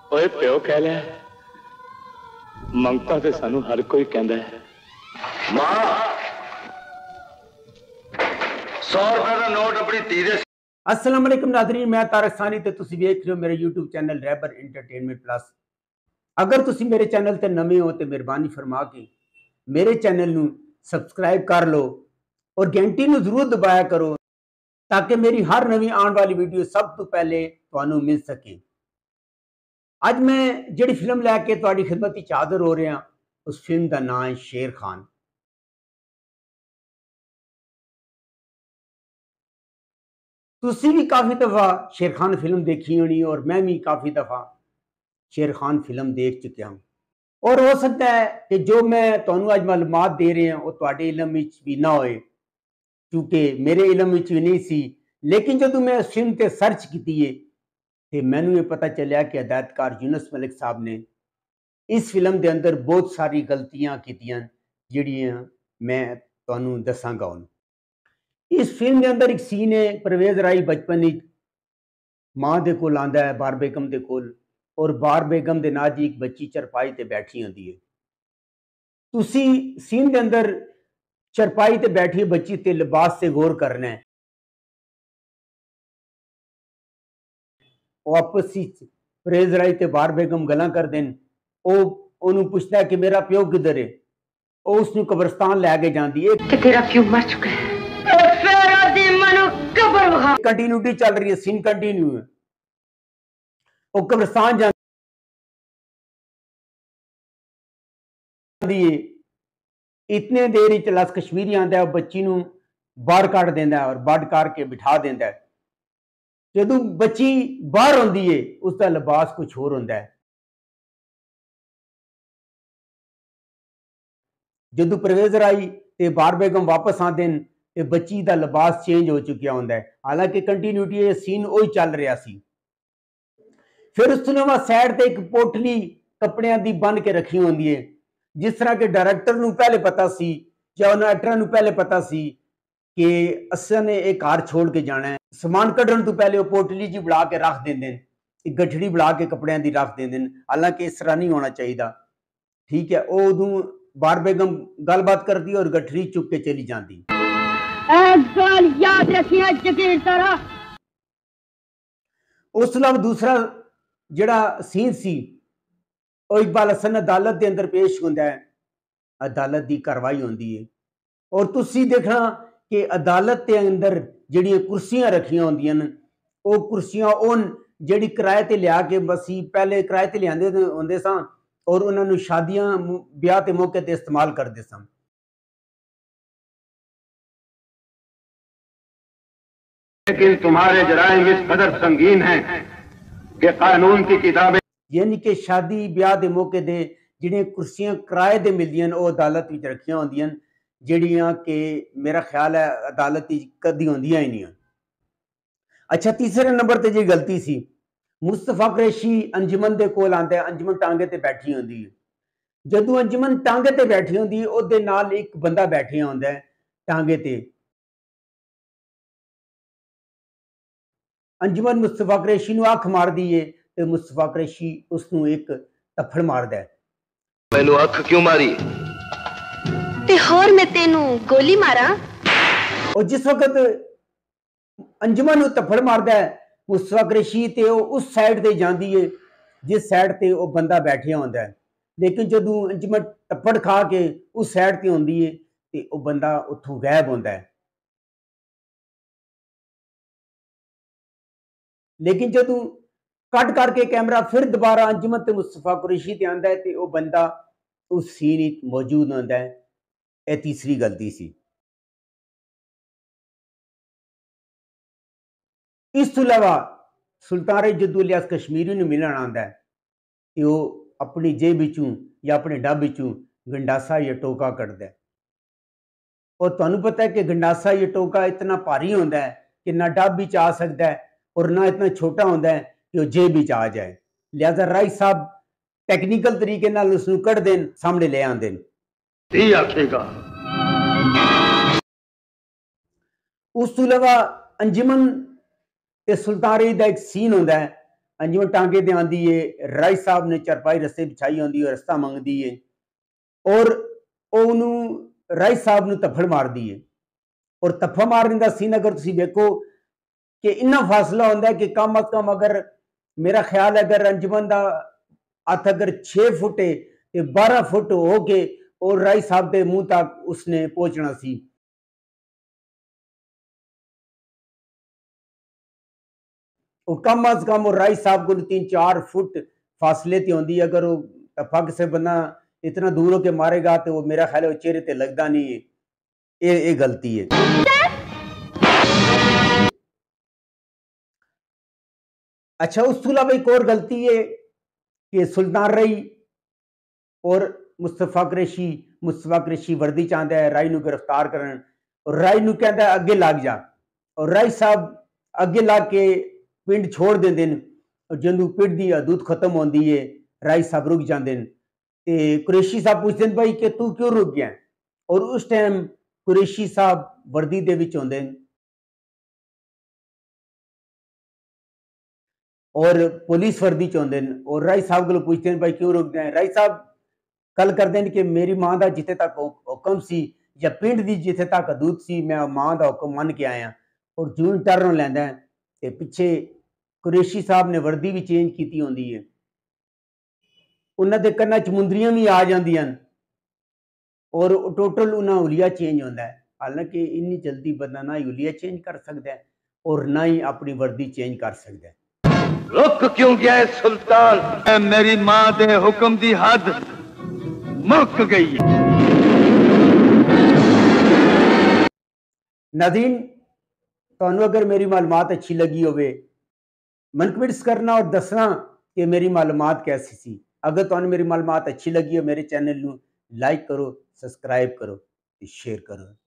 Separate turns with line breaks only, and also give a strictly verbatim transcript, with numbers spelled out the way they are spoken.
ओए प्यो कह लिया मंगता ते सानू हर कोई कहता है।
मां सौ रुपए का नोट अपनी धी दे।
अस्सलाम वालेकुम नाज़रीन, मैं तारक सानी ते तुसी वेख रहे हो मेरे YouTube channel Raibar entertainment plus. अगर तुसी मेरे चैनल ते नवे हो तो मेहरबानी फरमा के मेरे चैनल नू सबसक्राइब कर लो और घंटी नू जरूर दबाया करो ताकि मेरी हर नवी आने वाली वीडियो सब तो पहले तुहानू मिल सके। अज मैं जिहड़ी फिल्म लैके तुहाडी खिदमत विच हाज़र हो रहा उस फिल्म का नाम है शेर खान। तुसी भी काफ़ी दफ़ा शेर खान फिल्म देखी होनी और मैं भी काफ़ी दफ़ा शेर खान फिल्म देख चुका हूँ। और हो सकता है कि जो मैं तुहानू अज मालूमात दे रहे हैं वो तुहाडे इलम विच भी ना होए, क्योंकि मेरे इलम विच भी नहीं सी। लेकिन जो मैं उस फिल्म ते सर्च की है तो मैनू ये पता चलिया कि हदायतकार यूनुस मलिक साहब ने इस फिल्म के अंदर बहुत सारी गलतियां कीतियां जिहड़ियां मैं तुहानू दसांगा। हुण इस फिल्म के अंदर एक सीन है, परवेज राई बचपन मां दे कोल आंदा है बार बेगम दे कोल, और बार बेगम दे नाल जी एक बच्ची चरपाई ते बैठी होंदी है। तुसी सीन के अंदर चरपाई ते बैठी बच्ची ते लिबास से गौर करना है। वो आपस परवेज राई ते बार बेगम गल्लां करदे हैं। ओनू पुछदा है कि मेरा प्यो किधर है। वो उसनू कब्रिस्तान लैके जांदी है कि तेरा प्यो मर चुका है। कंटिन्यूटी चल रही है, सीन कंटिन्यू है। वो कब्रिस्तान जांदी है, इतने देर च लस कश्मीरी आंदा है, बच्ची नू बाहर कढ़ देंदा है और बड करके बिठा देंदा है। जदों बच्ची बाहर आउंदी है उसका लिबास कुछ होर हुंदा है। जदों परवेज राई ते बार बेगम वापस आते हैं तो बच्ची का लिबास चेंज हो चुका होंदा है। हालांकि कंटिन्यूटी सीन वही चल रहा सी। फिर उस तो बाद साइड ते एक पोटली कपड़ियां दी बन के रखी होंदी है, जिस तरह के डायरैक्टर नू पहले पता सी या उन्हें एक्टर नू पहले पता सी कि असां ने एक घर छोड़ के जाना है। समान कढ़न तो पहले वो पोटली जी बना के रख देंदे हैं, एक गठड़ी बना के कपड़ियां दी रख देंदे हैं। हालांकि इस तरह नहीं होना चाहिए, ठीक है। वो उदों बार बेगम गलबात करती और गठरी चुक के चली जाती। याद रखिए उस दूसरा जिहड़ा सीन सी वो इकबाल हसन अदालत के अंदर पेश होंदा है, अदालत की कार्रवाई होंदी है और तुसी देखना कि अदालत के अंदर जिहड़ियां कुर्सियां रखियां होंदियां न वो कुर्सियां उन जिहड़ी किराए ते लिया के बसी पहले किराए ते लियांदे होंदे सन और उन्होंने शादियां ब्याह के मौके ते इस्तेमाल करते सन।
लेकिन तुम्हारे जराइम इस कदर संगीन हैं कि कानून की किताबें,
यानी कि शादी ब्याह के मौके ते जिहड़ियां कुर्सियां किराए ते मिलदियां वो अदालत विच रखियां होंदियां जिहड़ियां कि मेरा ख्याल है अदालत कदी होंदियां ही नहीं। अच्छा, तीसरे नंबर ते जी गलती सी, मुस्तफा कुरैशी अंजुमन दे कोल आंदा है, अंजुमन टांगे ते बैठी होंदी है। जदों अंजुमन टांगे ते बैठी होंदी ओदे नाल एक बंदा बैठिया होंदा है टांगे ते। अंजुमन मुस्तफा कुरैशी नू अख मारदी है ते मुस्तफा कुरैशी उसनू एक तफड़ मारदा है।
मैनू अख क्यों मारी
ते होर मैं तेनू गोली मारा।
और जिस वक्त अंजुमन तफड़ मारदा है मुस्तफा कुरैशी ते उस साइड ते जांदी है जिस साइड ते वो बंदा बैठिया होंदा है। लेकिन जदों अंजुमन टप्पड़ खा के उस साइड ते होंदी है ते वो बंदा उत्थों गायब होंदा है। लेकिन जदों कट करके कैमरा फिर दोबारा अंजुमन ते मुस्तफा कुरैशी ते आंदा है ते वो बंदा उस सीन विच मौजूद होंदा है। यह तीसरी गलती सी। इस तो इलावा सुल्तान राय जद्दू इलियास कश्मीरी नू मिलन आंदा है ते वो अपनी जेब विचों या अपने डब विचों गंडासा या टोका कढ़दा है। और तुहानू पता है कि गंडासा या टोका इतना भारी होंदा है कि ना डब विच आ सकता है और ना इतना छोटा होंदा है कि वो जेब विच आ जाए। लिहाजा राय साहब टेक्निकल तरीके नाल उसनू कढ़ देन, सामने ले आंदे
ठीक आखेगा।
उस तो इलावा अंजुमन ते सुल्तान राय दा एक सीन होंदा है अंजुमन टांगे दे आंदी है, राय साहब ने चरपाई रस्ते बिछाई होंदी है, रस्ता मंगदी है और ओनू राय साहब ने तफड़ मार दी है। और तफा मारने का सीन अगर तुम देखो कि इन्ना फासला होता है कि कम अज कम अगर मेरा ख्याल है अगर अंजुमन का हथ अगर छे फुट है तो बारह फुट हो के और राय साहब के मुंह तक उसने पहुंचना सी। और कम अज कम और राय साहब को तीन चार फुट फासले ते होंदी। अगर वो तफा किसी बंदा इतना दूर होके मारेगा तो वो मेरा ख्याल है चेहरे ते लगता नहीं है। ये ये गलती है। अच्छा, उस तो अलावा एक और गलती है कि सुल्तान रई और मुस्तफा कुरैशी मुस्तफा कुरैशी वर्दी चाहता है राय नू गिरफ्तार करन और राय नू कहता है अगे लग जा और राय साहब अगे लग के पिंड छोड़ देंदे न और जदों पिंड की हदूद खत्म होती है राय साहब रुक जाते हैं तो कुरैशी साहब पूछते हैं भाई कि तू क्यों रुक गया। और उस टाइम कुरैशी साहब वर्दी दे विच होंदे न और पुलिस वर्दी च होंदे न और राय साहब को पूछते हैं भाई क्यों रुक गए। राय साहब कल करते हैं कि मेरी मां का जिथे तक हुक्म सी या पिंड की जिथे तक हदूद सी मैं मां का हुक्म मन के आया और जून टर्न लैंदा है ते पिछे कुरैशी साहब ने वर्दी भी चेंज की होंदी है। उन्हां दे कन्नां च मुंदरियां भी आ जांदियां और टोटल उन्हां हुलिया चेंज होंदा है। हालांकि इन्नी जल्दी बंदा ना ही हुलिया चेंज कर सकता है और ना ही अपनी वर्दी चेंज कर सकता है।
रुक क्यों गया है सुल्तान? मेरी मां दे हुक्म दी हद मुक गई।
नाज़रीन, तुहानू अगर मेरी मालूमात अच्छी लगी होवे मन कमेंट्स करना और दसना कि मेरी मालूमात कैसी सी। अगर तुहानू मेरी मालूमात अच्छी लगी हो मेरे चैनल नू लाइक करो, सब्सक्राइब करो, शेयर करो।